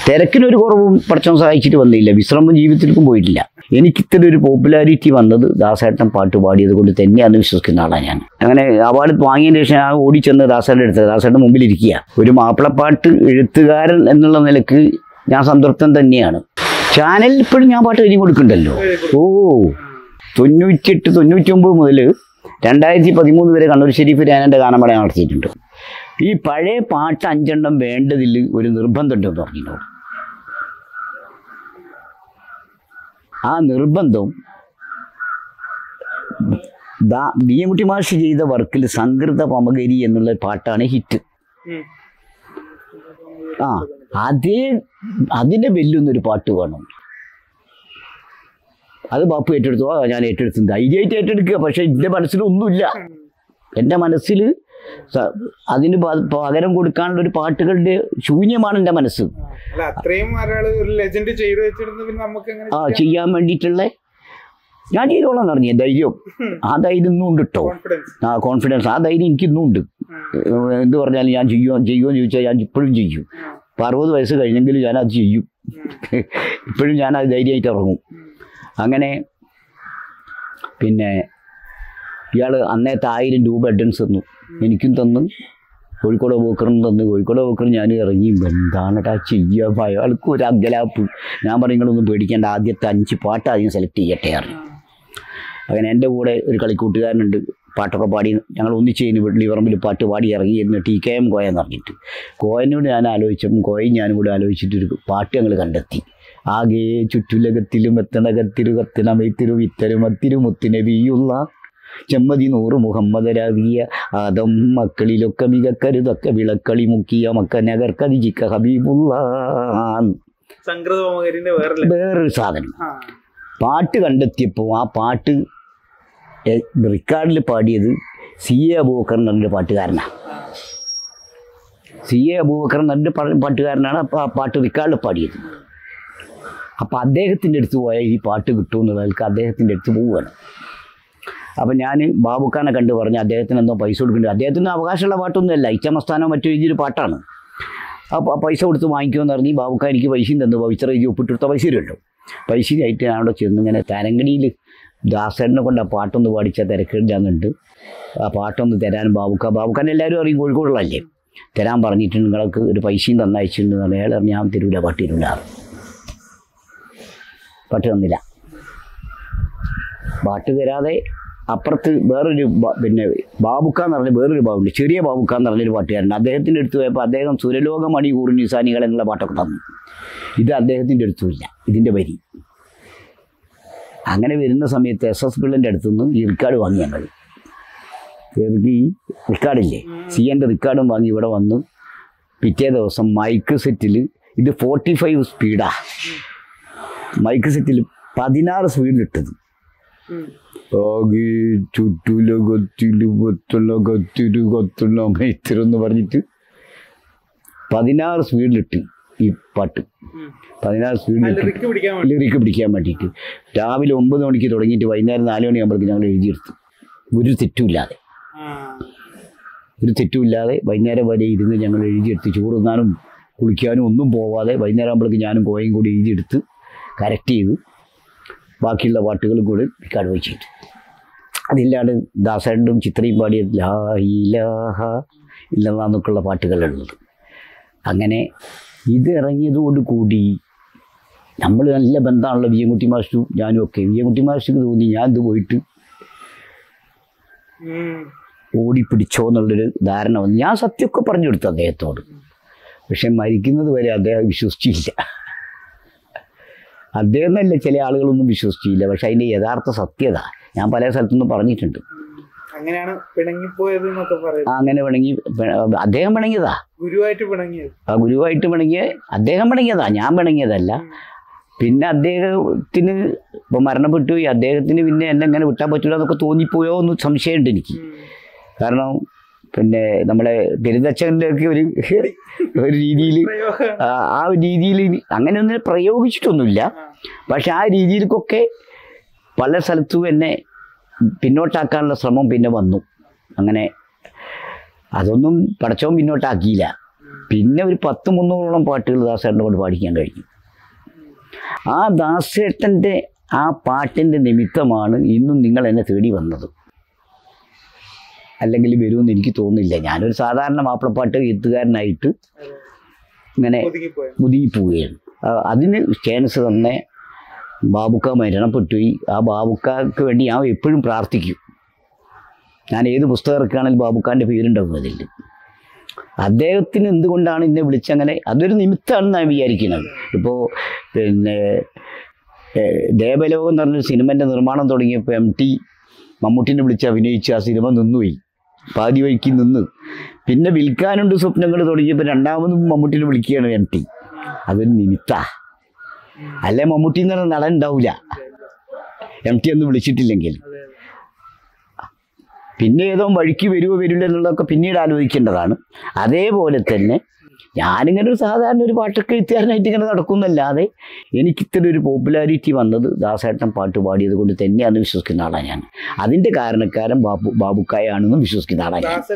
തിരക്കിനൊരു കുറവും പടച്ചോൻ സഹായിച്ചിട്ട് വന്നില്ല, വിശ്രമ ജീവിതത്തിലേക്കും പോയിട്ടില്ല. എനിക്കിത്ര ഒരു പോപ്പുലാരിറ്റി വന്നത് ദാസേട്ടൻ പാട്ട് പാടിയത് കൊണ്ട് തന്നെയാണെന്ന് വിശ്വസിക്കുന്ന ആളാണ് ഞാൻ. അങ്ങനെ അവാർഡ് വാങ്ങിയതിന് ശേഷം ഞാൻ ഓടിച്ചെന്ന് ദാസേട്ടൻ്റെ അടുത്ത്, ദാസേട്ടൻ്റെ മുമ്പിലിരിക്കുക. ഒരു മാപ്പിളപ്പാട്ട് എഴുത്തുകാരൻ എന്നുള്ള നിലക്ക് ഞാൻ സംതൃപ്തൻ തന്നെയാണ്. ചാനലിൽ ഇപ്പോഴും ഞാൻ പാട്ട് എഴുതി കൊടുക്കുന്നുണ്ടല്ലോ. 98, 99 മുതൽ 2013 വരെ കണ്ണൂർ ഷെരീഫ് രാനൻ്റെ ഗാനമേള നടത്തിയിട്ടുണ്ട്. ഈ പഴയ പാട്ട് 5 എണ്ണം വേണ്ടതിൽ ഒരു നിർബന്ധമുണ്ടെന്ന് പറഞ്ഞിട്ടുണ്ട്. ആ നിർബന്ധം ബിഎംകുട്ടി മാഷ് ചെയ്ത വർക്കിൽ സംകൃത പമകരി എന്നുള്ള പാട്ടാണ് ഹിറ്റ്. അതിനെ വെല്ലുന്നൊരു പാട്ട് വേണം. അത് ബാപ്പു ഏറ്റെടുത്തു. ഞാൻ ഏറ്റെടുത്തു, ധൈര്യമായിട്ട് ഏറ്റെടുക്കുക. പക്ഷെ എൻ്റെ മനസ്സിലൊന്നുമില്ല. എൻ്റെ മനസ്സിൽ അതിന് പകരം കൊടുക്കാനുള്ളൊരു പാട്ടുകളുടെ ശൂന്യമാണ് എൻ്റെ മനസ്സ്. ചെയ്യാൻ വേണ്ടിയിട്ടുള്ള ഞാൻ ചെയ്തോളാം പറഞ്ഞ ധൈര്യം, ആ ധൈര്യം ഇന്നും ഉണ്ട് കേട്ടോ. കോൺഫിഡൻസ്, ആ ധൈര്യം എനിക്കിന്നും ഉണ്ട്. എന്ത് പറഞ്ഞാലും ഞാൻ ചെയ്യുമെന്ന് ചോദിച്ചാൽ ഞാൻ ഇപ്പോഴും ചെയ്യും. 60 വയസ്സ് കഴിഞ്ഞെങ്കിലും ഞാനത് ചെയ്യും. ഇപ്പോഴും ഞാനത് ധൈര്യമായിട്ട് ഇറങ്ങും. അങ്ങനെ പിന്നെ ഇയാൾ അന്നേരത്തെ 1000 രൂപ അഡ്വാൻസ് തന്നു, എനിക്കും തന്നു, കോഴിക്കോട് ബോക്കറിനും തന്നു. കോഴിക്കോട് ബോക്കർ ഞാൻ ഇറങ്ങി, എന്താണട്ടാ ചെയ്യുക? അയാൾക്ക് ഒരു അങ്കലാപ്പ്. ഞാൻ പറഞ്ഞു, നിങ്ങളൊന്നും പേടിക്കേണ്ട, ആദ്യത്തെ 5 പാട്ട് ആദ്യം സെലക്ട് ചെയ്യട്ടെ പറഞ്ഞു. അങ്ങനെ എൻ്റെ കൂടെ ഒരു കളിക്കൂട്ടുകാരനുണ്ട്, പാട്ടൊക്കെ പാടി ഞങ്ങൾ ഒന്നിച്ചതിന് ലിവറമ്പിൽ പാട്ട് പാടി ഇറങ്ങിയിരുന്നു. TKM കോയ എന്ന് പറഞ്ഞിട്ട്. കോയനോട് ഞാൻ ആലോചിച്ചപ്പം കോയും ഞാനും കൂടെ ആലോചിച്ചിട്ടൊരു പാട്ട് ഞങ്ങൾ കണ്ടെത്തി. ആകെ ചുറ്റുലകത്തിലും എത്തണകത്തിരു കത്തിനമൈത്തിരു വിത്തരുമത്തിരു മുത്തുനബിയുള്ള ചെമ്മതി 100 മുഹമ്മദ് രാവിയ ആദം മക്കളിലൊക്കെ മികക്കരുതൊക്കെ വിളക്കളി മുക്കിയ മക്ക നഗർക്കതിജിക്ക ഹബീബുള്ള. വേറൊരു സാധനം പാട്ട് കണ്ടെത്തിയപ്പോൾ ആ പാട്ട് റിക്കാർഡിൽ പാടിയത് CA അബൂബക്കർ എന്നൊരു പാട്ടുകാരനാണ്. CA അബൂബക്കർ എന്നൊരു പാട്ടുകാരനാണ് ആ പാട്ട് റിക്കാർഡിൽ പാടിയത്. അപ്പോൾ അദ്ദേഹത്തിൻ്റെ അടുത്ത് പോയാൽ ഈ പാട്ട് കിട്ടുമെന്നുള്ളവർക്ക് അദ്ദേഹത്തിൻ്റെ അടുത്ത് പോവുകയാണ്. അപ്പം ഞാൻ ബാബുക്കാനെ കണ്ട് പറഞ്ഞ് അദ്ദേഹത്തിന് എന്തോ പൈസ കൊടുക്കുന്നുണ്ട്. അദ്ദേഹത്തിന് അവകാശമുള്ള പാട്ടൊന്നുമല്ല, ഇച്ചമസ്ഥാനോ മറ്റു രീതിയിൽ പാട്ടാണ്. അപ്പോൾ ആ പൈസ കൊടുത്ത് വാങ്ങിക്കുമെന്ന് പറഞ്ഞ് ബാബുക്കാർ എനിക്ക് പൈസയും തന്നു. പവിത്ര എഴുതി ഒപ്പിട്ടെടുത്ത പൈസ തരുമല്ലോ. പൈസയായിട്ട് ഞാൻ അവിടെ ചെന്ന് ഇങ്ങനെ തരങ്കടിയിൽ ദാസേട്ടനെ കൊണ്ട് ആ പാട്ടൊന്ന് പാടിച്ചാൽ തിരക്കില്ലാന്നുണ്ട്. ആ പാട്ടൊന്ന് തരാൻ ബാബുക്കാരനെ എല്ലാവരും അറിയും, കോഴിക്കോടുള്ളല്ലേ, തരാൻ പറഞ്ഞിട്ടുണ്ട്. നിങ്ങൾക്ക് ഒരു പൈസയും തന്നയച്ചിട്ടുണ്ട്. അയാൾ ഞാൻ തരൂല, പാട്ട് തരൂല. പാട്ട് തന്നില്ല. പാട്ട് തരാതെ അപ്പുറത്ത് വേറൊരു പിന്നെ ബാബുക്കാന്ന് പറഞ്ഞ വേറൊരു ബാബുണ്ട്, ചെറിയ ബാബുക്കാന്ന് പറഞ്ഞൊരു പാട്ടുകാരുണ്ട്. അദ്ദേഹത്തിൻ്റെ അടുത്ത് പോയപ്പോൾ അദ്ദേഹം സുരലോകമണി കൂറി നിസാനികൾ എന്നുള്ള പാട്ടൊക്കെ തന്നു. ഇത് അദ്ദേഹത്തിൻ്റെ അടുത്തുമില്ല ഇതിൻ്റെ വരി. അങ്ങനെ വരുന്ന സമയത്ത് SS പിള്ളൻ്റെ അടുത്തുനിന്ന് ഈ റിക്കാർഡ് വാങ്ങി ഞങ്ങൾ. ഈ റിക്കാർഡില്ലേ, CAൻ്റെ റിക്കാർഡും വാങ്ങി ഇവിടെ വന്നു. പിറ്റേ ദിവസം മൈക്ക് സെറ്റിൽ ഇത് 45 സ്പീഡാ. മൈക്ക് സെറ്റിൽ 16 സ്പീഡിലിട്ടത്. ചുറ്റുലകത്തിരുന്ന് പറഞ്ഞിട്ട് 16 സ്പീഡിലിട്ട് ഈ പാട്ട്. 16 സ്പീഡിലിട്ട് ലിറിക്ക് പിടിക്കാൻ വേണ്ടിയിട്ട് രാവിലെ 9 മണിക്ക് തുടങ്ങിയിട്ട് വൈകുന്നേരം 4 മണിയാകുമ്പോഴേക്കും ഞങ്ങൾ എഴുതിയെടുത്തു. ഒരു തെറ്റുമില്ലാതെ വൈകുന്നേരം വരെ ഇരുന്ന് ഞങ്ങൾ എഴുതിയെടുത്ത്, ചോറുന്നാനും കുളിക്കാനും ഒന്നും പോവാതെ വൈകുന്നേരം ആകുമ്പോഴേക്കും ഞാനും കോയും കൂടി എഴുതിയെടുത്ത് കറക്റ്റ് ചെയ്ത് ബാക്കിയുള്ള പാട്ടുകളും കൂടി റിക്കാർഡ് വെച്ചിട്ട്. അതില്ലാണ്ട് ദാസേട്ടനും ചിത്രയും പാടിയ ലാ ഇലാഹ ഇല്ലല്ലാന്നൊക്കെയുള്ള പാട്ടുകളുള്ളത്. അങ്ങനെ ഇത് ഇറങ്ങിയതോട് കൂടി നമ്മൾ നല്ല ബന്ധമാണല്ലോ ബിഎംകുട്ടി മാഷും ഞാനും ഒക്കെ. ബിഎംകുട്ടി മാഷിക്ക് തോന്നി ഞാൻ ഇത് പോയിട്ട് ഓടിപ്പിടിച്ചോ എന്നുള്ളൊരു ധാരണ വന്നു. ഞാൻ സത്യമൊക്കെ പറഞ്ഞു കൊടുത്തു അദ്ദേഹത്തോട്. പക്ഷെ മരിക്കുന്നത് വരെ അദ്ദേഹം വിശ്വസിച്ചില്ല. അദ്ദേഹം എന്നല്ല, ചില ആളുകളൊന്നും വിശ്വസിച്ചില്ല. പക്ഷെ അതിൻ്റെ യഥാർത്ഥ സത്യത ഞാൻ പല സ്ഥലത്തുനിന്നും പറഞ്ഞിട്ടുണ്ട്. അങ്ങനെയാണ് പിണങ്ങിപ്പോയത് എന്നൊക്കെ പറയുന്നത്. അങ്ങനെ അദ്ദേഹം പിണങ്ങിയതാ, ഗുരുവായിട്ട് പിണങ്ങിയ അദ്ദേഹം പിണങ്ങിയതാ, ഞാൻ പിണങ്ങിയതല്ല. പിന്നെ അദ്ദേഹത്തിന് ഇപ്പം മരണപ്പെട്ടു പോയി. അദ്ദേഹത്തിന് പിന്നെ എന്നെ എങ്ങനെ വിട്ടാൻ പറ്റില്ല എന്നൊക്കെ തോന്നിപ്പോയോ എന്ന് സംശയമുണ്ട് എനിക്ക്. കാരണം പിന്നെ നമ്മളെ പെരുന്തച്ഛനിലേക്ക് ഒരു രീതിയിൽ ആ ഒരു രീതിയിൽ അങ്ങനെ ഒന്നും പ്രയോഗിച്ചിട്ടൊന്നുമില്ല. പക്ഷെ ആ രീതിയിലേക്കൊക്കെ പല സ്ഥലത്തും എന്നെ പിന്നോട്ടാക്കാനുള്ള ശ്രമം പിന്നെ വന്നു. അങ്ങനെ അതൊന്നും പടച്ചവൻ പിന്നോട്ടാക്കിയില്ല. പിന്നെ ഒരു 100-300 പാട്ടുകൾ ദാസേട്ടനെ കൊണ്ട് പാടിക്കാൻ കഴിഞ്ഞു. ആ ദാസേട്ടൻ്റെ ആ പാട്ടിൻ്റെ നിമിത്തമാണ് ഇന്നും നിങ്ങൾ എന്നെ തേടി വന്നത്. അല്ലെങ്കിൽ വരുമെന്ന് എനിക്ക് തോന്നുന്നില്ല. ഞാനൊരു സാധാരണ മാപ്പിളപ്പാട്ട് എഴുത്തുകാരനായിട്ട് ഇങ്ങനെ ഒതുങ്ങിപ്പോവുകയാണ്. അതിന് ചാൻസ് തന്നെ ബാബുക്ക മരണപ്പെട്ടുപോയി. ആ ബാബുക്കാക്ക് വേണ്ടി ഞാൻ എപ്പോഴും പ്രാർത്ഥിക്കും. ഞാൻ ഏത് പുസ്തകം ഇറക്കുകയാണെങ്കിൽ ബാബുക്കാൻ്റെ പേരുണ്ടാവും അതിൽ. അദ്ദേഹത്തിന് എന്തുകൊണ്ടാണ് എന്നെ വിളിച്ചങ്ങനെ, അതൊരു നിമിത്തമാണെന്ന് ഞാൻ വിചാരിക്കുന്നത്. ഇപ്പോൾ പിന്നെ ദേവലോകം എന്ന് പറഞ്ഞൊരു സിനിമൻ്റെ നിർമ്മാണം തുടങ്ങിയപ്പോൾ MT മമ്മൂട്ടിനെ വിളിച്ച് അഭിനയിച്ച് ആ സിനിമ നിന്നുപോയി, പാതി വഴിക്ക് നിന്ന്. പിന്നെ വിൽക്കാനുണ്ട് സ്വപ്നങ്ങൾ തുടങ്ങിയപ്പോൾ രണ്ടാമതും മമ്മൂട്ടിനെ വിളിക്കുകയാണ് MT. അതൊരു നിമിത്തമാണ്. അല്ലെ മമ്മൂട്ടി എന്ന് പറഞ്ഞ നടൻ ഉണ്ടാവില്ല MT ഒന്നും വിളിച്ചിട്ടില്ലെങ്കിൽ. പിന്നെ ഏതോ വഴിക്ക് വരുമോ വരില്ല എന്നുള്ളതൊക്കെ പിന്നീട് ആലോചിക്കേണ്ടതാണ്. അതേപോലെ തന്നെ ഞാനിങ്ങനെ ഒരു സാധാരണ ഒരു പാട്ടൊക്കെ എഴുത്തുകാരനായിട്ട് ഇങ്ങനെ നടക്കുന്നല്ലാതെ എനിക്കിത്ര ഒരു പോപ്പുലാരിറ്റി വന്നത് ദാസേട്ടൻ പാട്ട് പാടിയത് കൊണ്ട് തന്നെയാണെന്ന് വിശ്വസിക്കുന്ന ആളാണ് ഞാൻ. അതിൻ്റെ കാരണക്കാരൻ ബാബുക്കായാണെന്നും വിശ്വസിക്കുന്ന ആളാണ് ഞാൻ.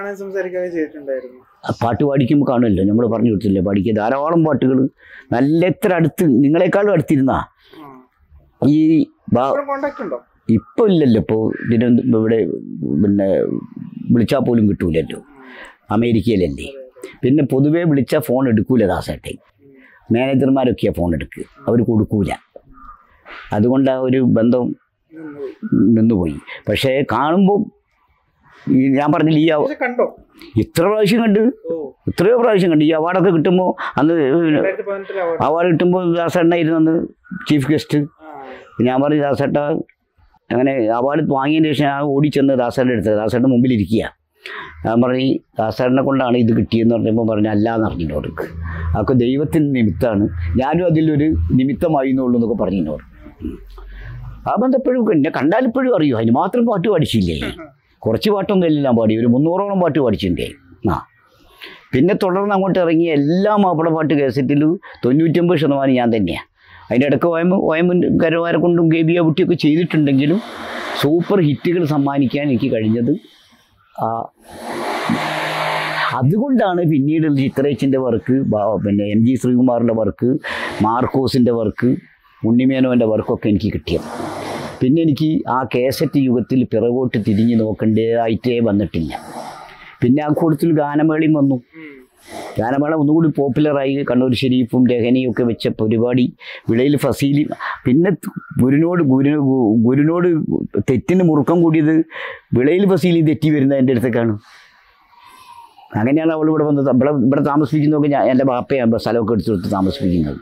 പാട്ട് പാടിക്കുമ്പോൾ കാണുമല്ലോ, നമ്മൾ പറഞ്ഞു കൊടുത്തില്ലേ, പാടിക്കുക ധാരാളം പാട്ടുകൾ നല്ല എത്ര അടുത്ത് നിങ്ങളെക്കാളും അടുത്തിരുന്നാ. ഈ ഇപ്പോൾ ഇല്ലല്ലോ, ഇപ്പോൾ ഇവിടെ പിന്നെ വിളിച്ചാൽ പോലും കിട്ടൂലല്ലോ, അമേരിക്കയിലല്ലേ. പിന്നെ പൊതുവേ വിളിച്ചാൽ ഫോൺ എടുക്കൂല ദാസേട്ടെ. മാനേജർമാരൊക്കെയാണ് ഫോൺ എടുക്കുക, അവർ കൊടുക്കൂല. അതുകൊണ്ട് ആ ഒരു ബന്ധം നിന്നുപോയി. പക്ഷേ കാണുമ്പോൾ ഈ ഞാൻ പറഞ്ഞില്ല, ഈ ഇത്ര പ്രാവശ്യം കണ്ട്, എത്രയോ പ്രാവശ്യം കണ്ട്. ഈ അവാർഡൊക്കെ കിട്ടുമ്പോൾ, അന്ന് അവാർഡ് കിട്ടുമ്പോൾ ദാസേട്ടനായിരുന്നു അന്ന് ചീഫ് ഗസ്റ്റ്. ഞാൻ പറഞ്ഞു ദാസേട്ട അങ്ങനെ അവാർഡ് വാങ്ങിയതിന് ശേഷം ഞാൻ ഓടിച്ചെന്ന് ദാസേട്ടൻ്റെ അടുത്ത്, ദാസേട്ടൻ്റെ മുമ്പിലിരിക്കുക. ഞാൻ പറഞ്ഞു ദാസേട്ടനെ കൊണ്ടാണ് ഇത് കിട്ടിയെന്ന് പറഞ്ഞപ്പോൾ പറഞ്ഞു അല്ലാന്ന് അറിഞ്ഞിട്ടോട്, അതൊക്കെ ദൈവത്തിൻ്റെ നിമിത്തമാണ്, ഞാനും അതിലൊരു നിമിത്തമായി എന്നുള്ളൂ എന്നൊക്കെ പറഞ്ഞിട്ടോട്. ആ ബന്ധപ്പോഴും എന്നെ കണ്ടാലിപ്പോഴും അറിയും. അതിന് മാത്രം പാട്ട് പഠിച്ചില്ലേ, കുറച്ച് പാട്ടൊന്നും എല്ലാം പാടി, ഒരു 300ഓളം പാട്ട് പഠിച്ചിട്ടുണ്ടേ. പിന്നെ തുടർന്ന് അങ്ങോട്ട് ഇറങ്ങിയ എല്ലാ മാപ്പിളപ്പാട്ട് കേസറ്റിലും 99% ഞാൻ തന്നെയാണ്. അതിൻ്റെ ഇടയ്ക്ക് OM കരവാരെ കൊണ്ടും ഗേബിയ കുട്ടിയൊക്കെ ചെയ്തിട്ടുണ്ടെങ്കിലും സൂപ്പർ ഹിറ്റുകൾ സമ്മാനിക്കാൻ എനിക്ക് കഴിഞ്ഞത് അതുകൊണ്ടാണ്. പിന്നീട് ചിത്രേച്ചിൻ്റെ വർക്ക്, പിന്നെ MG ശ്രീകുമാറിൻ്റെ വർക്ക്, മാർക്കോസിൻ്റെ വർക്ക്, ഉണ്ണിമേനോൻ്റെ വർക്കൊക്കെ എനിക്ക് കിട്ടിയത്. പിന്നെ എനിക്ക് ആ കേസറ്റ് യുഗത്തിൽ പിറകോട്ട് തിരിഞ്ഞ് നോക്കേണ്ടതായിട്ടേ വന്നിട്ടില്ല. പിന്നെ ആ കൂട്ടത്തിൽ ഗാനമേളയും വന്നു. ഗാനമേള ഒന്നുകൂടി പോപ്പുലറായി. കണ്ണൂർ ഷെരീഫും രഹനയും ഒക്കെ വെച്ച പരിപാടി, വിളയിൽ ഫസീലി. പിന്നെ ഗുരുനോട് തെറ്റിന് മുറുക്കം കൂടിയത് വിളയിൽ ഫസീലി തെറ്റി വരുന്നത് എൻ്റെ അടുത്തേക്കാണ്. അങ്ങനെയാണ് അവൾ ഇവിടെ വന്നത്. ഇവിടെ താമസിപ്പിക്കുന്നതൊക്കെ ഞാൻ എൻ്റെ ബാപ്പയാണ് സ്ഥലമൊക്കെ എടുത്തു കൊടുത്ത് താമസിപ്പിക്കുന്നത്.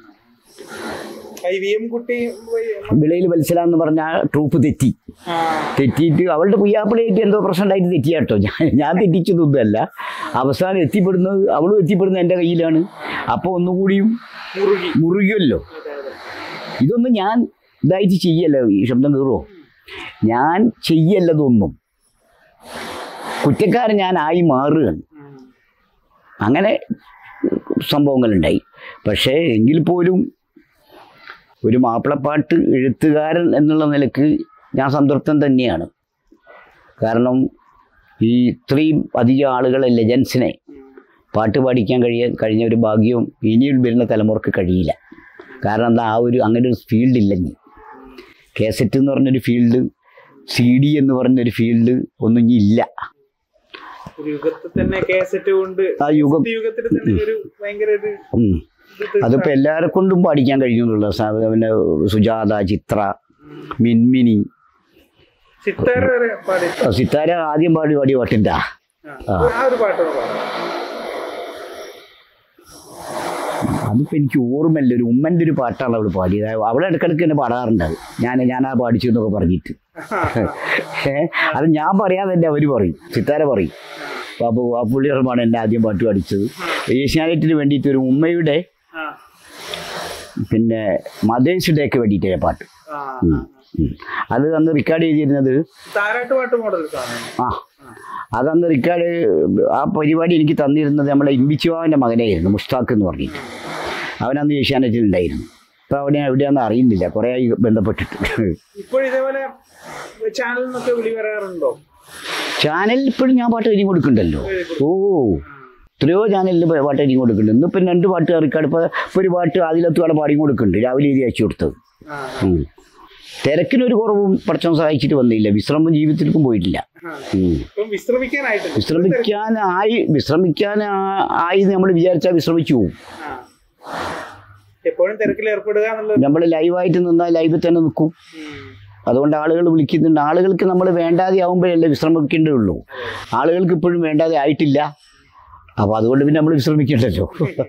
വിളയിൽ വത്സല എന്ന് പറഞ്ഞ ട്രൂപ്പ് തെറ്റിയിട്ട് അവളുടെ പുയ്യാപ്പിളയായിട്ട് എന്തോ പ്രശ്നം ഉണ്ടായിട്ട് തെറ്റിയാട്ടോ. ഞാൻ തെറ്റിച്ചതൊന്നുമല്ല. അവസാനം അവളും എത്തിപ്പെടുന്നത് എൻ്റെ കയ്യിലാണ്. അപ്പോൾ ഒന്നുകൂടിയും മുറുകിയല്ലോ. ഇതൊന്നും ഞാൻ ഇതായിട്ട് ചെയ്യല്ല. ഈ ശബ്ദം കയറുമോ? ഞാൻ ചെയ്യല്ലതൊന്നും. കുറ്റക്കാരൻ ഞാനായി മാറുകയാണ്. അങ്ങനെ സംഭവങ്ങളുണ്ടായി. പക്ഷേ എങ്കിൽ പോലും ഒരു മാപ്പിളപ്പാട്ട് എഴുത്തുകാരൻ എന്നുള്ള നിലക്ക് ഞാൻ സംതൃപ്തൻ തന്നെയാണ്. കാരണം ഈ ഇത്രയും അധികം ആളുകളെ, ലെജൻസിനെ പാട്ട് പാടിക്കാൻ കഴിഞ്ഞ ഒരു ഭാഗ്യവും ഇനിയും വരുന്ന തലമുറക്ക് കഴിയില്ല. കാരണം എന്താ, അങ്ങനെ ഒരു ഫീൽഡില്ലെങ്കിൽ. കേസറ്റ് എന്ന് പറഞ്ഞൊരു ഫീൽഡ്, CD എന്ന് പറഞ്ഞൊരു ഫീൽഡ് ഒന്നും ഇനി ഇല്ല. ആ അതിപ്പോൾ എല്ലാവരെ കൊണ്ടും പാടിക്കാൻ കഴിയുന്നുള്ള. പിന്നെ സുജാത, ചിത്ര, മിൻമിനി, സിത്താര ആദ്യം പാടിയ പാട്ടിൻ്റെ അതിപ്പോൾ എനിക്ക് ഓർമ്മയില്ല. ഒരു ഉമ്മൻ്റെ ഒരു പാട്ടാണ് അവൾ പാടിയത്. അവളെ ഇടയ്ക്കിടയ്ക്ക് എന്നെ പാടാറുണ്ട്. ഞാനാ പാടിച്ചു എന്നൊക്കെ പറഞ്ഞിട്ട്. അത് ഞാൻ പറയാതെ തന്നെ അവർ പറയും, സിത്താര പറയും. പുള്ളിയർമാണ് എന്നെ ആദ്യം പാട്ട് പാടിച്ചത്. ഏഷ്യാനെറ്റിന് വേണ്ടിയിട്ട് ഒരു ഉമ്മയുടെ പിന്നെ മദേഴ്സ് ഡേക്ക് വേണ്ടിയിട്ടേ പാട്ട്. അത് അന്ന് റെക്കോർഡ് ചെയ്തിരുന്നത് അതന്ന് റെക്കോർഡ് ആ പരിപാടി എനിക്ക് തന്നിരുന്നത് നമ്മുടെ ഇമ്പിച്ചുവാവിൻ്റെ മകനായിരുന്നു, മുഷ്താഖ് എന്ന് പറഞ്ഞിട്ട്. അവനന്ന് ഏഷ്യാനെറ്റിൽ ഉണ്ടായിരുന്നു. ഇപ്പം എവിടെയാണെന്ന് അറിയുന്നില്ല, കുറേ ആയി ബന്ധപ്പെട്ടിട്ട്. ചാനലിൽ ഇപ്പോഴും ഞാൻ പാട്ട് എഴുതി കൊടുക്കുന്നുണ്ടല്ലോ. ഓ, എത്രയോ ചാനലിൽ പാട്ട് എഴുതി കൊടുക്കുന്നുണ്ട്. ഇന്നിപ്പം 2 പാട്ട് കറിക്കാട് ഇപ്പോൾ ഒരു പാട്ട് അതിലത്തുകൂടെ പാടി കൊടുക്കുന്നുണ്ട്, രാവിലെ എഴുതി അയച്ചു കൊടുത്തത്. തിരക്കിനൊരു കുറവും പടച്ചോൻ സഹായിച്ചിട്ട് വന്നില്ല. വിശ്രമം ജീവിതത്തിലേക്കും പോയിട്ടില്ല. വിശ്രമിക്കാനായി നമ്മൾ വിചാരിച്ചാൽ വിശ്രമിച്ചു പോകും. എപ്പോഴും തിരക്കിൽ ഏർപ്പെടുക. നമ്മൾ ലൈവായിട്ട് നിന്നാൽ ലൈവിൽ തന്നെ നിൽക്കും. അതുകൊണ്ട് ആളുകൾ വിളിക്കുന്നുണ്ട്. ആളുകൾക്ക് നമ്മൾ വേണ്ടാതെ ആവുമ്പോഴല്ലേ വിശ്രമിക്കേണ്ടതുള്ളൂ. ആളുകൾക്ക് ഇപ്പോഴും വേണ്ടാതെ ആയിട്ടില്ല. അപ്പോൾ അതുകൊണ്ട് പിന്നെ നമ്മൾ വിശ്രമിക്കേണ്ടല്ലോ.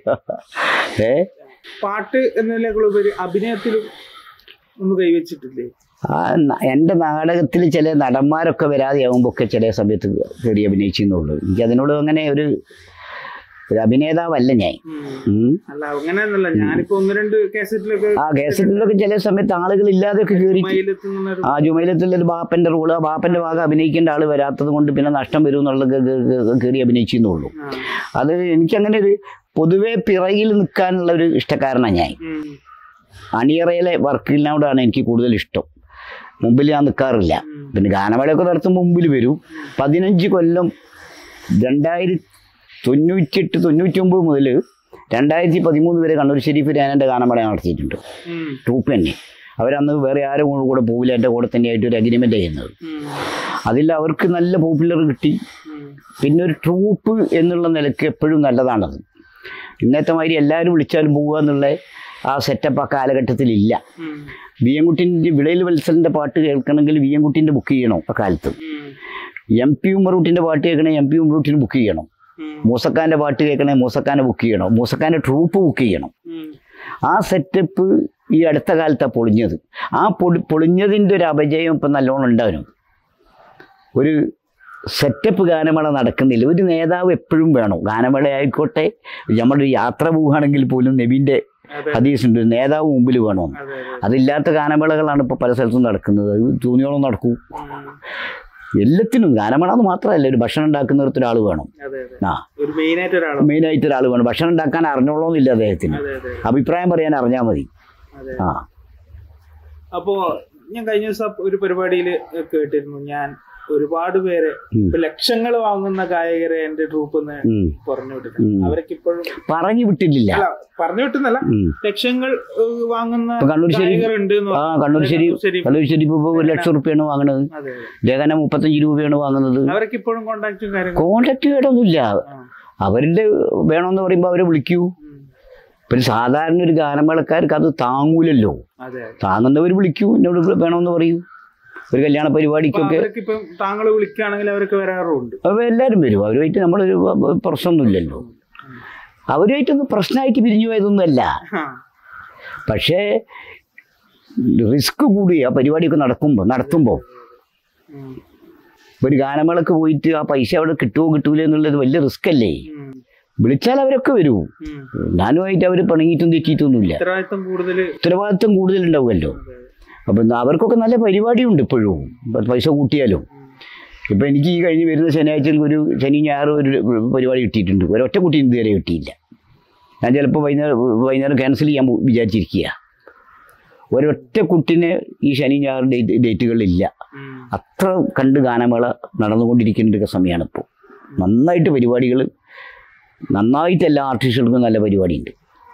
പാട്ട് എന്നതിലേക്കുള്ള അഭിനയത്തിലും ഒന്ന് കൈവച്ചിട്ടില്ലേ? എൻ്റെ നാടകത്തിൽ ചില നടന്മാരൊക്കെ വരാതെ ആകുമ്പോഴൊക്കെ ചില സമയത്ത് കയറി അഭിനയിച്ചെന്നുള്ളൂ. എനിക്ക് അതിനോട് അങ്ങനെ ഒരു അഭിനേതാവല്ല ഞാൻ. കേസറ്റിലൊക്കെ ചില സമയത്ത് ആളുകൾ ഇല്ലാതെയൊക്കെ കയറി. ജുമൈലത്തുള്ളൊരു ബാപ്പൻ്റെ റോള്, ആ ബാപ്പൻ്റെ ഭാഗം അഭിനയിക്കേണ്ട ആൾ വരാത്തത് കൊണ്ട് പിന്നെ നഷ്ടം വരും എന്നുള്ളത് കയറി അഭിനയിച്ചെന്നുള്ളൂ. അത് എനിക്കങ്ങനെ ഒരു പൊതുവെ പിറകിൽ നിൽക്കാനുള്ള ഒരു ഇഷ്ടക്കാരനാണ് ഞാൻ. അണിയറയിലെ വർക്കിനോടാണ് എനിക്ക് കൂടുതൽ ഇഷ്ടം. മുമ്പിൽ ഞാൻ നിൽക്കാറില്ല. പിന്നെ ഗാനമേളയൊക്കെ നടത്തുമ്പോൾ മുമ്പിൽ വരും. 15 കൊല്ലം 1998-99 മുതൽ 2013 വരെ കണ്ണൂർ ഷെരീഫ് ഞാൻ എൻ്റെ ഗാനമേള നടത്തിയിട്ടുണ്ട്. ട്രൂപ്പ് തന്നെ. അവരന്ന് വേറെ ആരും കൂടെ പോകില്ല, എൻ്റെ കൂടെ തന്നെയായിട്ട് ഒരു അഗ്രിമെൻ്റ് ചെയ്യുന്നത്. അതിൽ അവർക്ക് നല്ല പോപ്പുലർ കിട്ടി. പിന്നെ ഒരു ട്രൂപ്പ് എന്നുള്ള നിലയ്ക്ക് എപ്പോഴും നല്ലതാണത്. ഇന്നത്തെ മാതിരി എല്ലാവരും വിളിച്ചാലും പോവുക എന്നുള്ള ആ സെറ്റപ്പ് ആ കാലഘട്ടത്തിലില്ല. വിയൻകുട്ടിൻ്റെ വിളയിൽ വത്സലിൻ്റെ പാട്ട് കേൾക്കണമെങ്കിൽ വിയൻകുട്ടിൻ്റെ ബുക്ക് ചെയ്യണം. ആ കാലത്ത് MP ഉമ്മറൂട്ടിൻ്റെ പാട്ട് കേൾക്കണേ MP ഉമ്മറൂട്ടിന് ബുക്ക് ചെയ്യണം. മൂസക്കാൻ്റെ പാട്ട് കേൾക്കണേ മൂസക്കാനെ ബുക്ക് ചെയ്യണം. മൂസക്കാൻ്റെ ട്രൂപ്പ് ബുക്ക് ചെയ്യണം. ആ സെറ്റപ്പ് ഈ അടുത്ത കാലത്താണ് പൊളിഞ്ഞത്. ആ പൊളിഞ്ഞതിൻ്റെ ഒരു അപജയം ഇപ്പം നല്ലോണം ഉണ്ടാവും. ഒരു സെറ്റപ്പ് ഗാനമേള നടക്കുന്നില്ല. ഒരു നേതാവ് എപ്പോഴും വേണം. ഗാനമേള ആയിക്കോട്ടെ, നമ്മളൊരു യാത്ര പോവുകയാണെങ്കിൽ പോലും നബീൻ്റെ ഹദീസുണ്ട്, നേതാവ് മുമ്പിൽ വേണമെന്ന്. അതില്ലാത്ത ഗാനമേളകളാണ് ഇപ്പോൾ പല സ്ഥലത്തും നടക്കുന്നത്. അത് തോന്നിയോളം നടക്കൂ. എല്ലാത്തിനും ഗാനമേള എന്ന് മാത്രമല്ല, ഒരു ഭക്ഷണം ഉണ്ടാക്കുന്നിടത്ത് ഒരാൾ വേണം. മെയിനായിട്ട് ഒരാൾ വേണം. ഭക്ഷണം ഉണ്ടാക്കാൻ അറിഞ്ഞോളന്നില്ല അദ്ദേഹത്തിന്. അഭിപ്രായം പറയാൻ അറിഞ്ഞാൽ മതി. അപ്പോൾ ഞാൻ കഴിഞ്ഞ ദിവസം ഒരു പരിപാടിയിൽ കേട്ടിരുന്നു, ഞാൻ ഒരുപാട് പേരെ ലക്ഷങ്ങൾ വാങ്ങുന്ന ഗായകരെ എന്റെ ട്രൂപ്പ് പറഞ്ഞു വിട്ടിട്ടുണ്ട്. അവരൊക്കെ ഇപ്പോഴും പറഞ്ഞു വിട്ടിട്ടില്ല. പറഞ്ഞു വിട്ടുന്നല്ല, ലക്ഷങ്ങൾ വാങ്ങുന്ന കണ്ണൂർ ഷെരീഫ് 1 ലക്ഷം റുപ്യാണ് വാങ്ങുന്നത്. ലേഖന 35 രൂപയാണ് വാങ്ങുന്നത്. അവരൊക്കെ ഇപ്പോഴും കോണ്ടാക്ട് കേടൊന്നുമില്ല. അവരുടെ വേണമെന്ന് പറയുമ്പോൾ അവരെ വിളിക്കൂ. പിന്നെ സാധാരണ ഒരു ഗാനമേളക്കാർക്ക് അത് താങ്ങൂലല്ലോ. താങ്ങുന്നവർ വിളിക്കൂ, എന്നോട് വേണമെന്ന് പറയൂ. ഒരു കല്യാണ പരിപാടിക്കൊക്കെ താങ്കൾ വിളിക്കുകയാണെങ്കിൽ അവരൊക്കെ വരാറുണ്ട്. എല്ലാവരും വരും. അവരുമായിട്ട് നമ്മളൊരു പ്രശ്നമൊന്നുമില്ലല്ലോ. അവരുമായിട്ടൊന്നും പ്രശ്നമായിട്ട് പിരിഞ്ഞു പോയതൊന്നുമല്ല. പക്ഷേ റിസ്ക് കൂടി ആ പരിപാടിയൊക്കെ നടത്തുമ്പോൾ ഒരു ഗാനമേളക്ക് പോയിട്ട് ആ പൈസ അവിടെ കിട്ടുമോ കിട്ടൂല എന്നുള്ളത് വലിയ റിസ്ക് അല്ലേ. വിളിച്ചാൽ അവരൊക്കെ വരൂ. ഞാനുമായിട്ട് അവർ പണങ്ങിയിട്ടും തെറ്റിയിട്ടൊന്നുമില്ല. ഉത്തരവാദിത്വം കൂടുതലുണ്ടാവുമല്ലോ. അപ്പം അവർക്കൊക്കെ നല്ല പരിപാടിയുണ്ട് ഇപ്പോഴും, പൈസ കൂട്ടിയാലും. ഇപ്പം എനിക്ക് ഈ കഴിഞ്ഞ് വരുന്ന ശനിയാഴ്ചയിൽ ഒരു ശനി ഞായർ ഒരു പരിപാടി കിട്ടിയിട്ടുണ്ട്. ഒരൊറ്റ കുട്ടി ഇതുവരെ കിട്ടിയില്ല. ഞാൻ ചിലപ്പോൾ വൈകുന്നേരം ക്യാൻസൽ ചെയ്യാൻ വിചാരിച്ചിരിക്കുക. ഒരൊറ്റ കുട്ടിനെ ഈ ശനി ഞായർ ഡേറ്റുകളിലില്ല. അത്ര കണ്ട് ഗാനമേള നടന്നുകൊണ്ടിരിക്കുന്ന സമയമാണ് ഇപ്പോൾ. നന്നായിട്ട് പരിപാടികൾ, നന്നായിട്ട് എല്ലാ ആർട്ടിസ്റ്റുകൾക്കും നല്ല പരിപാടിയുണ്ട്.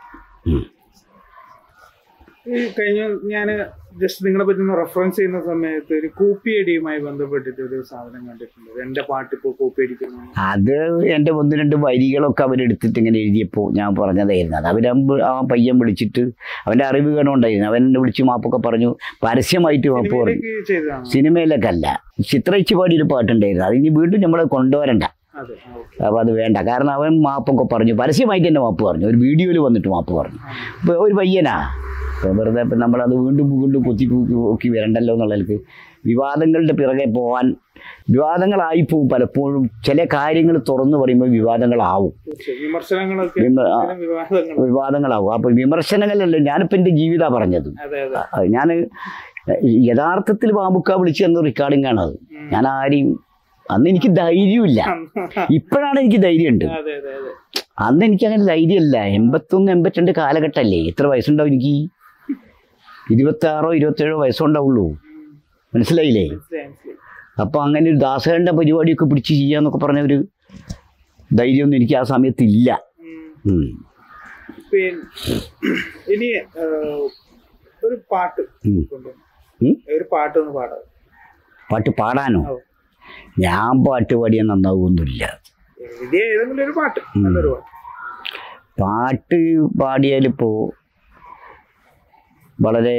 കഴിഞ്ഞ ഞാൻ ജസ്റ്റ് നിങ്ങളെ പറ്റി റെഫറൻസ് ചെയ്യുന്ന സമയത്ത് ഒരു കോപ്പിയടിയുമായി ബന്ധപ്പെട്ടിട്ട് ഒരു സാധനം കണ്ടിട്ടുണ്ട്. എൻ്റെ പാട്ടിപ്പോൾ കോപ്പി അടിക്കുന്നു. അത് എൻ്റെ 1-2 വരികളൊക്കെ അവരെടുത്തിട്ട് ഇങ്ങനെ എഴുതിയപ്പോൾ ഞാൻ പറഞ്ഞതായിരുന്നു. അത് ആ പയ്യൻ വിളിച്ചിട്ട് അവൻ്റെ അറിവ് കേടുണ്ടായിരുന്നു. അവൻ എന്നെ വിളിച്ച് മാപ്പൊക്കെ പറഞ്ഞു, പരസ്യമായിട്ട് മാപ്പ് പറഞ്ഞു. സിനിമയിലൊക്കെ അല്ല, ചിത്രയിച്ച് പാടിയൊരു പാട്ടുണ്ടായിരുന്നു. അതിന് വീണ്ടും നമ്മളെ കൊണ്ടുവരണ്ട. അപ്പോൾ അത് വേണ്ട. കാരണം അവൻ മാപ്പൊക്കെ പറഞ്ഞു, പരസ്യമായിട്ട് തന്നെ മാപ്പ് പറഞ്ഞു. ഒരു വീഡിയോയിൽ വന്നിട്ട് മാപ്പ് പറഞ്ഞു. ഇപ്പോൾ ഒരു പയ്യനാ വെറുതെ ഇപ്പം നമ്മളത് വീണ്ടും കുത്തി വരണ്ടല്ലോ എന്നുള്ളതിലേക്ക് വിവാദങ്ങളുടെ പിറകെ പോകാൻ. വിവാദങ്ങളായിപ്പോവും പലപ്പോഴും. ചില കാര്യങ്ങൾ തുറന്നു പറയുമ്പോൾ വിവാദങ്ങളാവും, വിവാദങ്ങളാവും. അപ്പോൾ വിമർശനങ്ങളല്ല, ഞാനിപ്പോൾ എൻ്റെ ജീവിതമാണ് പറഞ്ഞത്. ഞാൻ യഥാർത്ഥത്തിൽ ബാബുക്ക വിളിച്ച് തന്ന റെക്കോർഡിംഗ് ആണത്. ഞാൻ ആരെയും അന്ന് എനിക്ക് ധൈര്യമില്ല. ഇപ്പോഴാണ് എനിക്ക് ധൈര്യമുണ്ട്. അന്ന് എനിക്കങ്ങനെ ധൈര്യമല്ല. 81-82 കാലഘട്ടമല്ലേ. എത്ര വയസ്സുണ്ടാവും എനിക്ക്? 26-27 വയസ്സുണ്ടാവുള്ളൂ. മനസ്സിലായില്ലേ? അപ്പോൾ അങ്ങനെ ഒരു ദാസേൻ്റെ പരിപാടിയൊക്കെ പിടിച്ച് ചെയ്യാന്നൊക്കെ പറഞ്ഞ ധൈര്യമൊന്നും എനിക്ക് ആ സമയത്തില്ല. ഇനി ഒരു പാട്ട് ഒന്ന് പാടാം. പാട്ട് പാടാനോ? ഞാൻ പാട്ട് പാടിയാൽ നന്നാവുമൊന്നുമില്ല. ഏതെങ്കിലും ഒരു പാട്ട്, നല്ലൊരു പാട്ട് പാടിയാലിപ്പോൾ വളരെ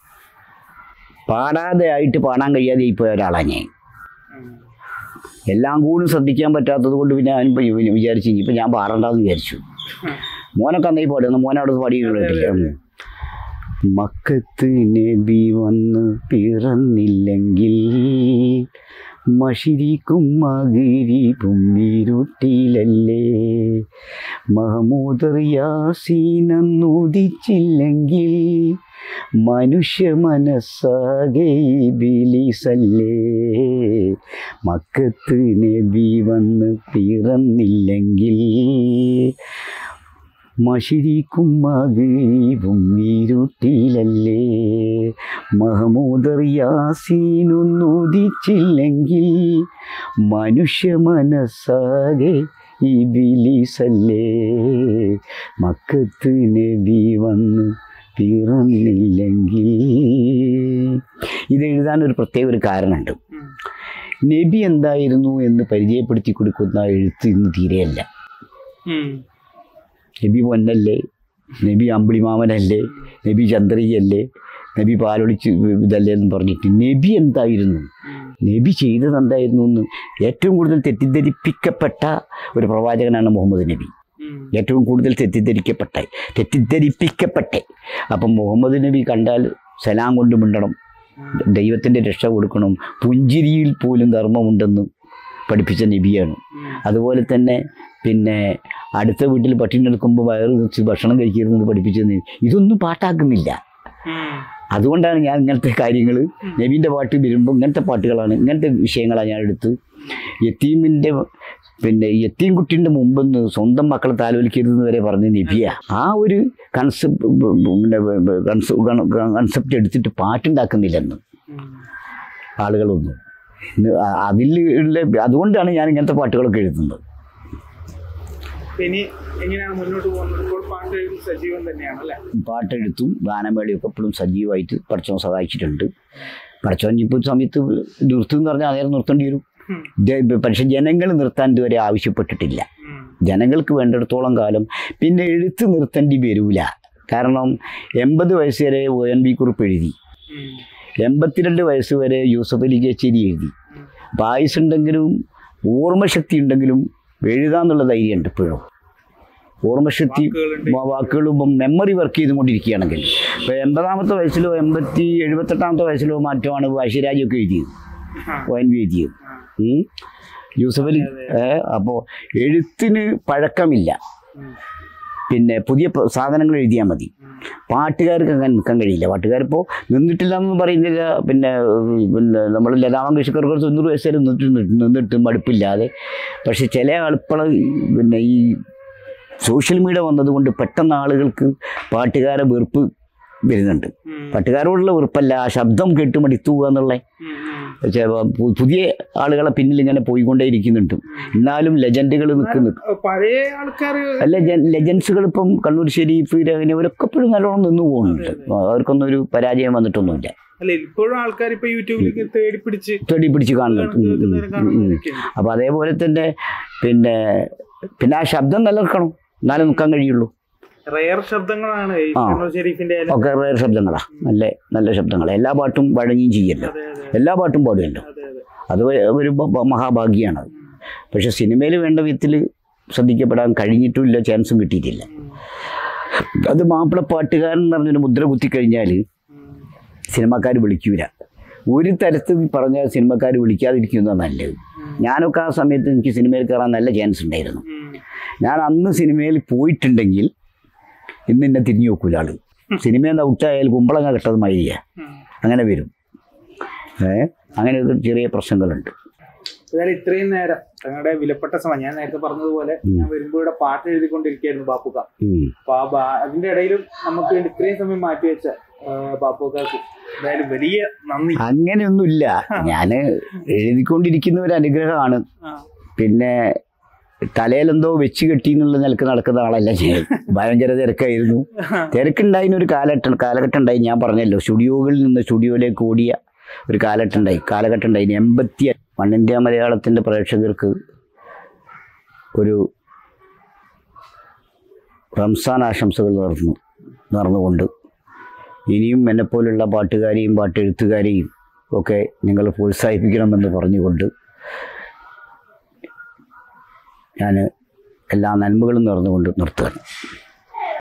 പാടാതെ ആയിട്ട് പാടാൻ കഴിയാതെ പോയ ഒരാളാണ് ഞാൻ. എല്ലാം കൂടി ശ്രദ്ധിക്കാൻ പറ്റാത്തത് കൊണ്ട് പിന്നെ ഞാൻ വിചാരിച്ചു ഇപ്പം ഞാൻ പാടണ്ടെന്ന് വിചാരിച്ചു. മോനൊക്കെ അന്നേ പാടുന്നു, മോനവിടെ പാടിയിട്ടില്ല. മക്കത്ത് നബി വന്ന് പിറന്നില്ലെങ്കിൽ മഷിരിക്കും മകരിപ്പും ഇരുട്ടിലല്ലേ, മഹമൂദർ യാസീനന്നുദിച്ചില്ലെങ്കിൽ മനുഷ്യ മനസ്സാകെ ഇബ്ലീസല്ലേ, മക്കത്ത് നബി വന്ന് പിറന്നില്ലെങ്കിൽ മഷിരിക്കും മഗ്രിബും ഇരുട്ടിലല്ലേ, മഹമൂദർ യാസീനൊന്നുദിച്ചില്ലെങ്കിൽ മനുഷ്യ മനസ്സാകെ ഇബ്ലീസല്ലേ, മക്കത്ത് നബി വന്ന് പിറന്നില്ലെങ്കിൽ. ഇത് എഴുതാനൊരു പ്രത്യേക ഒരു കാരണമുണ്ട്. നബി എന്തായിരുന്നു എന്ന് പരിചയപ്പെടുത്തി കൊടുക്കുന്ന എഴുത്ത് ഇന്ന് തീരെയല്ല. നബി പൊന്നല്ലേ, നബി അമ്പിളിമാമനല്ലേ, നബി ചന്ദ്രികയല്ലേ, നബി പാലൊളിച്ച് ഇതല്ലേ എന്ന് പറഞ്ഞിട്ട് നബി എന്തായിരുന്നു, നബി ചെയ്തത് എന്തായിരുന്നു എന്ന് ഏറ്റവും കൂടുതൽ തെറ്റിദ്ധരിപ്പിക്കപ്പെട്ട ഒരു പ്രവാചകനാണ് മുഹമ്മദ് നബി. ഏറ്റവും കൂടുതൽ തെറ്റിദ്ധരിപ്പിക്കപ്പെട്ടെ. അപ്പം മുഹമ്മദ് നബി കണ്ടാൽ സലാം കൊണ്ട് മിണ്ടണം, ദൈവത്തിൻ്റെ രക്ഷ കൊടുക്കണം, പുഞ്ചിരിയിൽ പോലും ധർമ്മമുണ്ടെന്ന് പഠിപ്പിച്ച നബിയാണ്. അതുപോലെ തന്നെ പിന്നെ അടുത്ത വീട്ടിൽ പട്ടിണി എടുക്കുമ്പോൾ വയറ് വെച്ച് ഭക്ഷണം കഴിക്കരുതെന്ന് പഠിപ്പിച്ച നബി. ഇതൊന്നും പാട്ടാക്കുന്നില്ല. അതുകൊണ്ടാണ് ഞാൻ ഇങ്ങനത്തെ കാര്യങ്ങൾ, നബീൻ്റെ പാട്ട് വരുമ്പോൾ ഇങ്ങനത്തെ പാട്ടുകളാണ്, ഇങ്ങനത്തെ വിഷയങ്ങളാണ് ഞാൻ എടുത്ത്. യത്തീം കുട്ടീൻ്റെ മുമ്പെന്ന് സ്വന്തം മക്കളെ താലോലിക്കരുതെന്ന് വരെ പറഞ്ഞ നബിയ. ആ ഒരു കൺസെപ്റ്റ് എടുത്തിട്ട് പാട്ടുണ്ടാക്കുന്നില്ലെന്ന് ആളുകളൊന്നും. അതുകൊണ്ടാണ് ഞാൻ ഇങ്ങനത്തെ പാട്ടുകളൊക്കെ എഴുതുന്നത്. പാട്ടെഴുത്തും ഗാനമേളയൊക്കെ എപ്പോഴും സജീവമായിട്ട് പടച്ചോൻ സഹായിച്ചിട്ടുണ്ട്. പടച്ചോൻ ഇപ്പോൾ സമയത്ത് നിർത്തുമെന്ന് പറഞ്ഞാൽ നേരം നിർത്തേണ്ടി വരും. പക്ഷെ ജനങ്ങൾ നിർത്താൻ ഇതുവരെ ആവശ്യപ്പെട്ടിട്ടില്ല. ജനങ്ങൾക്ക് വേണ്ടിടത്തോളം കാലം പിന്നെ എഴുത്ത് നിർത്തേണ്ടി വരില്ല. കാരണം 80 വയസ്സ് വരെ ONV കുറിപ്പ് എഴുതി, 82 വയസ്സ് വരെ യൂസഫ് അലി കേച്ചേരി എഴുതി. അപ്പോൾ ആയുസ്സുണ്ടെങ്കിലും ഓർമ്മശക്തി ഉണ്ടെങ്കിലും എഴുതാന്നുള്ള ധൈര്യമുണ്ട് ഇപ്പോഴും. ഓർമ്മശക്തി, വാക്കുകളും മെമ്മറി വർക്ക് ചെയ്തുകൊണ്ടിരിക്കുകയാണെങ്കിൽ ഇപ്പോൾ 80ാമത്തെ വയസ്സിലോ 78ാമത്തെ വയസ്സിലോ മാറ്റമാണ് ഐശ്വര്യാജിയൊക്കെ എഴുതിയത്, ONV എഴുതിയത്, യൂസഫ് അലി. അപ്പോൾ എഴുത്തിന് പഴക്കമില്ല. പിന്നെ പുതിയ സാധനങ്ങൾ എഴുതിയാൽ മതി. പാട്ടുകാർക്ക് അങ്ങനെ നിൽക്കാൻ കഴിയില്ല. പാട്ടുകാരിപ്പോൾ നിന്നിട്ടില്ല എന്നൊന്നും പറയുന്നില്ല. പിന്നെ നമ്മൾ ലതാ മങ്കേഷ്കർ 90 വയസ്സ് വരെ നിന്നിട്ടും മടുപ്പില്ലാതെ. പക്ഷെ ചില ആൾപ്പള പിന്നെ ഈ സോഷ്യൽ മീഡിയ വന്നതുകൊണ്ട് പെട്ടെന്ന് ആളുകൾക്ക് പാട്ടുകാരെ വെറുപ്പ് വരുന്നുണ്ട്. പാട്ടുകാരോടുള്ള വെറുപ്പല്ല, ആ ശബ്ദം കേട്ട് മടുത്തു എന്നുള്ള പുതിയ ആളുകളെ പിന്നിൽ ഇങ്ങനെ പോയിക്കൊണ്ടേയിരിക്കുന്നുണ്ട്. എന്നാലും ലെജൻഡുകൾ നിൽക്കുന്നു. പഴയ ആൾക്കാർ അല്ല, ലെജൻസുകൾ ഇപ്പം കണ്ണൂർ ഷെരീഫ് രഹന ഇവരൊക്കെ ഇപ്പോഴും നല്ലോണം നിന്ന് പോകുന്നുണ്ട്. അവർക്കൊന്നും ഒരു പരാജയം വന്നിട്ടൊന്നുമില്ല. ഇപ്പോഴും ആൾക്കാർ ഇപ്പൊ യൂട്യൂബിൽ തേടി പിടിച്ച് കാണുന്നുണ്ട്. അപ്പൊ അതേപോലെ തന്നെ പിന്നെ ആ ശബ്ദം നിലനിൽക്കണം, എന്നാലേ നിൽക്കാൻ കഴിയുള്ളൂ. റയർ ശബ്ദങ്ങളാണ് ഒക്കെ റയർ ശബ്ദങ്ങളാ, നല്ല ശബ്ദങ്ങളാണ്. എല്ലാ പാട്ടും വഴങ്ങിയും ചെയ്യല്ലോ, എല്ലാ പാട്ടും പാടുമല്ലോ. അത് ഒരു മഹാഭാഗ്യമാണ്. പക്ഷെ സിനിമയിൽ വേണ്ട വിധത്തിൽ ശ്രദ്ധിക്കപ്പെടാൻ കഴിഞ്ഞിട്ടുമില്ല, ചാൻസും കിട്ടിയിട്ടില്ല. അത് മാപ്പിളപ്പാട്ടുകാരൻ എന്ന് പറഞ്ഞൊരു മുദ്ര കുത്തിക്കഴിഞ്ഞാൽ സിനിമക്കാർ വിളിക്കൂല. ഒരു തരത്തിൽ പറഞ്ഞാൽ സിനിമക്കാർ വിളിക്കാതിരിക്കുന്നതാണ് നല്ലത്. ഞാനൊക്കെ ആ സമയത്ത് എനിക്ക് സിനിമയിൽ കയറാൻ നല്ല ചാൻസ് ഉണ്ടായിരുന്നു. ഞാൻ അന്ന് സിനിമയിൽ പോയിട്ടുണ്ടെങ്കിൽ ഇന്ന് എന്നെ തിരിഞ്ഞു നോക്കൂല ആള്. സിനിമയിൽ നിന്ന് ഔട്ടായാൽ കുമ്പളങ്ങ കിട്ടത് മൈരിയ അങ്ങനെ വരും. അങ്ങനെയൊക്കെ ചെറിയ പ്രശ്നങ്ങളുണ്ട്. ഇത്രയും നേരം തങ്ങളുടെ വിലപ്പെട്ട സമയം, ഞാൻ നേരത്തെ പറഞ്ഞതുപോലെ ഞാൻ വരുമ്പോൾ ഇവിടെ പാട്ട് എഴുതിക്കൊണ്ടിരിക്കുകയായിരുന്നു ബാപ്പുക്ക. അപ്പൊ അതിന്റെ ഇടയിലും നമുക്ക് വേണ്ടി ഇത്രയും സമയം മാറ്റിവെച്ച ബാപ്പുക്കാർക്ക് എന്തായാലും വലിയ നന്ദി. അങ്ങനെയൊന്നുമില്ല, ഞാൻ എഴുതിക്കൊണ്ടിരിക്കുന്ന ഒരു അനുഗ്രഹമാണ്. പിന്നെ തലയിലെന്തോ വെച്ച് കെട്ടി എന്നുള്ള നിലക്ക് നടക്കുന്ന ആളല്ല ഞാൻ. ഭയങ്കര തിരക്കായിരുന്നു. തിരക്കുണ്ടായിന് ഒരു കാലഘട്ടം ഉണ്ടായി. ഞാൻ പറഞ്ഞല്ലോ, സ്റ്റുഡിയോകളിൽ നിന്ന് സ്റ്റുഡിയോയിലേക്ക് ഓടിയ ഒരു കാലഘട്ടം ഉണ്ടായി. 80 മണ്ണിൻ്റെ മലയാളത്തിൻ്റെ പ്രേക്ഷകർക്ക് ഒരു റംസാൻ ആശംസകൾ നേർന്നുകൊണ്ട് ഇനിയും എന്നെപ്പോലുള്ള പാട്ടുകാരെയും പാട്ടെഴുത്തുകാരെയും ഒക്കെ നിങ്ങൾ പ്രോത്സാഹിപ്പിക്കണമെന്ന് പറഞ്ഞുകൊണ്ട് ഞാൻ എല്ലാ നന്മകളും നേർന്നുകൊണ്ട് നിർത്തുകയാണ്.